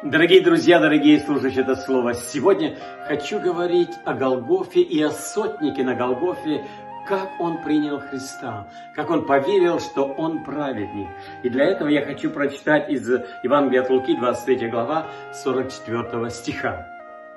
Дорогие друзья, дорогие слушающие это слово, сегодня хочу говорить о Голгофе и о сотнике на Голгофе, как он принял Христа, как он поверил, что он праведник. И для этого я хочу прочитать из Евангелия от Луки, 23 глава, 44 стиха.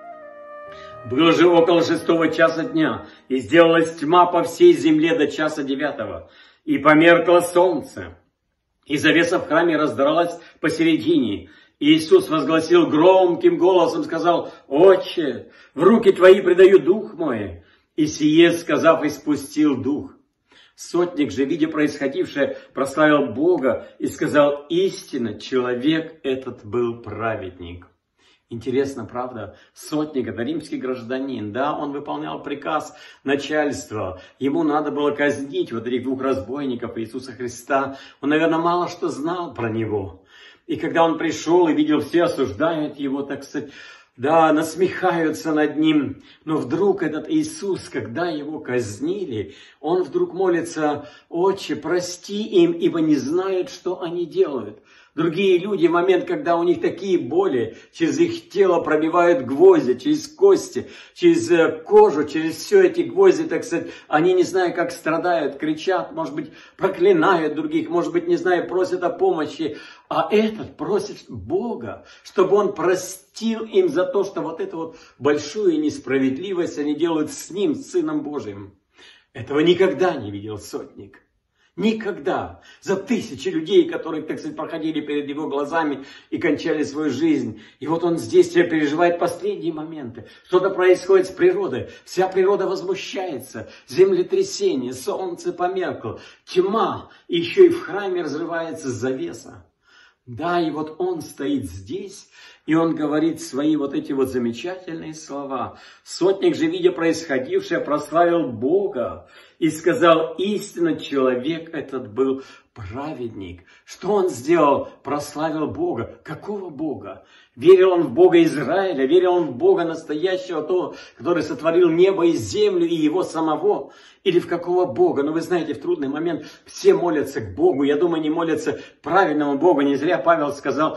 «Было же около 6 часа дня, и сделалась тьма по всей земле до часа 9, и померкло солнце, и завеса в храме раздралась посередине. И Иисус возгласил громким голосом, сказал: «Отче, в руки Твои предаю дух мой». И сие, сказав, испустил дух. Сотник же, видя происходившее, прославил Бога и сказал: «Истинно, человек этот был праведник». Интересно, правда? Сотник — это римский гражданин, да, он выполнял приказ начальства. Ему надо было казнить вот этих двух разбойников Иисуса Христа. Он, наверное, мало что знал про него. И когда он пришел и видел, все осуждают его, так сказать, да, насмехаются над ним. Но вдруг этот Иисус, когда его казнили, он вдруг молится: «Отче, прости им, ибо не знают, что они делают». Другие люди, в момент, когда у них такие боли, через их тело пробивают гвозди, через кости, через кожу, через все эти гвозди, так сказать, они, не знаю, как страдают, кричат, может быть, проклинают других, может быть, не знаю, просят о помощи. А этот просит Бога, чтобы Он простил им за то, что вот эту вот большую несправедливость они делают с Ним, с Сыном Божиим. Этого никогда не видел сотник. Никогда. За тысячи людей, которые, так сказать, проходили перед его глазами и кончали свою жизнь. И вот он здесь переживает последние моменты. Что-то происходит с природой. Вся природа возмущается. Землетрясение, солнце померкло, тьма. И еще и в храме разрывается завеса. Да, и вот он стоит здесь, и он говорит свои вот эти вот замечательные слова. Сотник же, видя происходившее, прославил Бога и сказал: «Истинно, человек этот был праведник». Что он сделал? Прославил Бога. Какого Бога? Верил он в Бога Израиля, верил он в Бога настоящего, того, который сотворил небо и землю, и его самого. Или в какого Бога? Но вы знаете, в трудный момент все молятся к Богу. Я думаю, не молятся правильному Богу. Не зря Павел сказал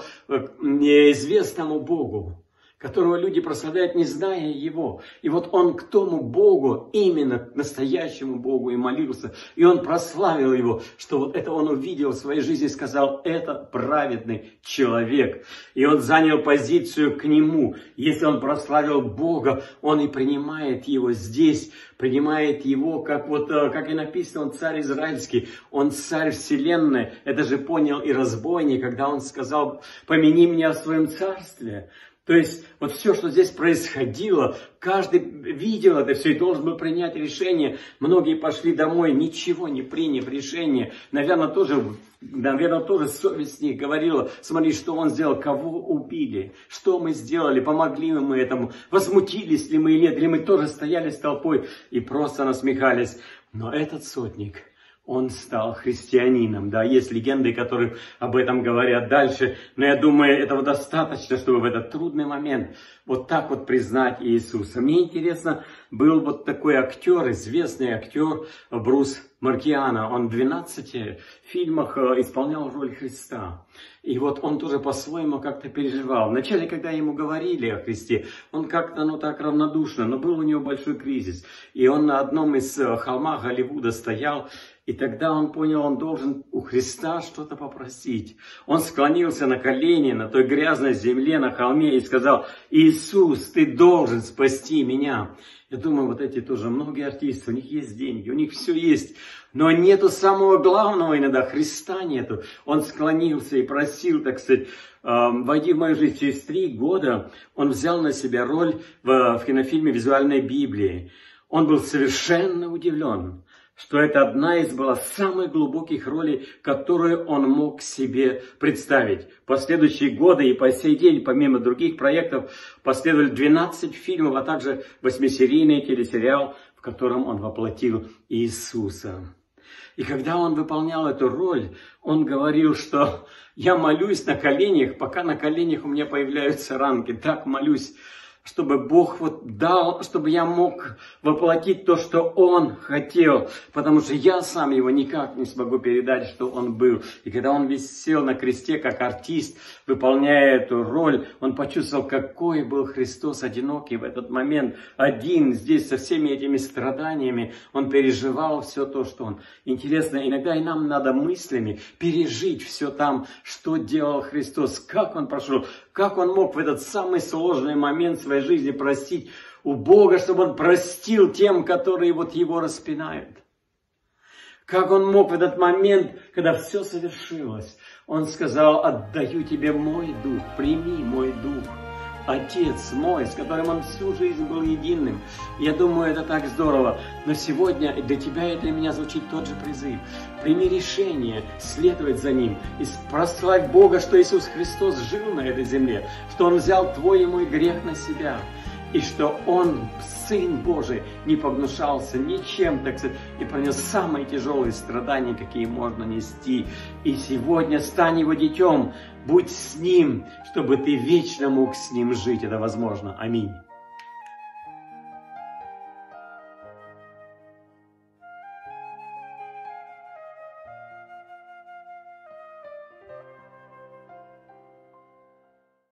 неизвестному Богу, которого люди прославляют, не зная Его. И вот он к тому Богу, именно к настоящему Богу и молился. И он прославил Его, что вот это он увидел в своей жизни и сказал: «Это праведный человек». И он занял позицию к Нему. Если он прославил Бога, он и принимает Его здесь, принимает Его, как и написано, он царь израильский, он царь вселенной. Это же понял и разбойник, когда он сказал: «Помяни меня в своем царстве». То есть, вот все, что здесь происходило, каждый видел это все и должен был принять решение. Многие пошли домой, ничего не приняв решение. Наверное, тоже совесть с них говорила: смотри, что он сделал, кого убили, что мы сделали, помогли ли мы этому, возмутились ли мы или нет, или мы тоже стояли с толпой и просто насмехались. Но этот сотник, он стал христианином, да, есть легенды, которые об этом говорят дальше, но я думаю, этого достаточно, чтобы в этот трудный момент вот так вот признать Иисуса. Мне интересно, был вот такой актер, известный актер Брус Маркиана, он в 12 фильмах исполнял роль Христа. И вот он тоже по-своему как-то переживал. Вначале, когда ему говорили о Христе, он как-то, так равнодушно, но был у него большой кризис. И он на одном из холмах Голливуда стоял, и тогда он понял, он должен у Христа что-то попросить. Он склонился на колени на той грязной земле, на холме и сказал: «Иисус, ты должен спасти меня». Я думаю, вот эти тоже многие артисты, у них есть деньги, у них все есть, но нету самого главного иногда, Христа нету. Он склонился и просил, так сказать: «Войди в мою жизнь». Через 3 года он взял на себя роль в кинофильме «Визуальной Библии». Он был совершенно удивлен, что это одна из была самых глубоких ролей, которую он мог себе представить. Последующие годы и по сей день, помимо других проектов, последовали 12 фильмов, а также 8-серийный телесериал, в котором он воплотил Иисуса. И когда он выполнял эту роль, он говорил, что «я молюсь на коленях, пока на коленях у меня появляются ранки, так молюсь, чтобы Бог вот дал, чтобы я мог воплотить то, что Он хотел, потому что я сам его никак не смогу передать, что Он был». И когда он висел на кресте как артист, выполняя эту роль, он почувствовал, какой был Христос одинокий в этот момент. Один здесь со всеми этими страданиями. Он переживал все то, что он. Интересно, иногда и нам надо мыслями пережить все там, что делал Христос, как он прошел, как он мог в этот самый сложный момент своей жизни просить у Бога, чтобы он простил тем, которые вот его распинают. Как он мог в этот момент, когда все совершилось, он сказал: отдаю тебе мой дух, прими мой дух. Отец мой, с которым он всю жизнь был единым. Я думаю, это так здорово. Но сегодня для тебя и для меня звучит тот же призыв. Прими решение следовать за ним и прославь Бога, что Иисус Христос жил на этой земле, что Он взял твой и мой грех на себя, и что Он, Сын Божий, не погнушался ничем, так сказать, и пронес самые тяжелые страдания, какие можно нести. И сегодня стань Его детем, будь с Ним, чтобы ты вечно мог с Ним жить. Это возможно. Аминь.